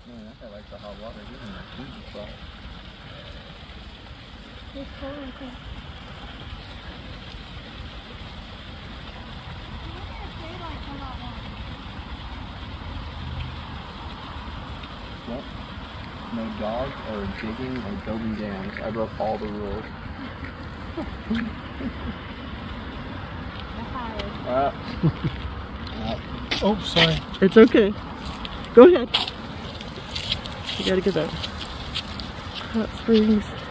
Man, that guy likes the hot water. He's in that Jesus spot. It's cold and cold. What? No dogs or digging or building dams. I broke all the rules. Oh, sorry. It's okay. Go ahead. You gotta get that hot springs.